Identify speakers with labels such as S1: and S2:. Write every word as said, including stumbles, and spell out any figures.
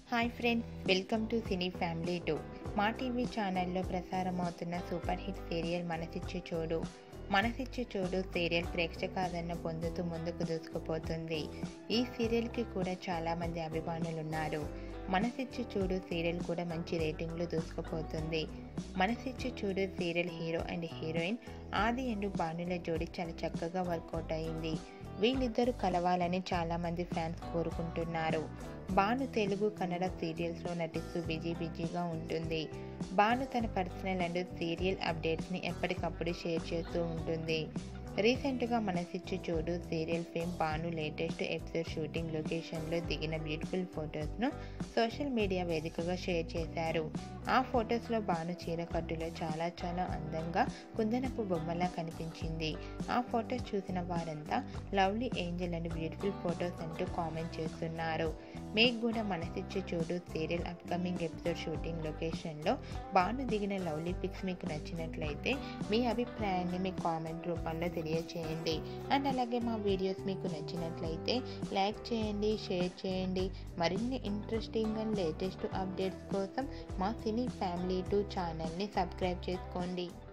S1: Hi friends, welcome to cine family two. Maa TV ఛానల్లో ప్రసారమవుతున్న super hit serial Manasichi Choodu. Manasichi Choodu serial ప్రేక్షకాదరణ పొందుతూ ముందుకు దూసుకుపోతుంది. ఈ సీరియల్కి కూడా చాలామంది అభిమానులు ఉన్నారు. మనసిచ్చి చూడు సీరియల్ కూడా మంచి రేటింగ్లు దూసుకుపోతుంది. Manasichi Choodu serial hero and heroine Aadi and భానుల జోడి చాలా చక్కగా వర్కౌట్ అయింది. వీళ్ళిద్దరూ కలవాలని చాలామంది ఫ్యాన్స్ కోరుకుంటున్నారు. భాను తెలుగు, కన్నడ సీరియల్స్లో నటిస్తూ బిజీ బిజీగా ఉంటుంది. భాను తన పర్సనల్ అండ్ సీరియల్ అప్డేట్స్ని ఎప్పటికప్పుడు షేర్ చేస్తూ ఉంటుంది. రీసెంట్గా Manasichi Choodu serial fame Bhanu latest episode shooting లొకేషన్లో దిగిన బ్యూటిఫుల్ ఫొటోస్ను సోషల్ మీడియా వేదికగా షేర్ చేశారు. ఆ ఫొటోస్లో భాను చీరకట్టులో చాలా చాలా అందంగా కుందనపు బొమ్మలా కనిపించింది. ఆ ఫొటోస్ చూసిన వారంతా lovely angel and beautiful photos అంటూ కామెంట్ చేస్తున్నారు. మీకు కూడా మనసిచ్చి Choodu serial upcoming episode shooting లొకేషన్లో భాను దిగిన లవ్లీ పిక్స్ మీకు నచ్చినట్లయితే మీ అభిప్రాయాన్ని మీ కామెంట్ రూపంలో తెలియచేయండి. అండ్ అలాగే మా వీడియోస్ మీకు నచ్చినట్లయితే లైక్ చేయండి, షేర్ చేయండి. మరిన్ని ఇంట్రెస్టింగ్ అండ్ లేటెస్ట్ అప్డేట్స్ కోసం మా సినీ ఫ్యామిలీ టూ ఛానల్ని సబ్స్క్రైబ్ చేసుకోండి.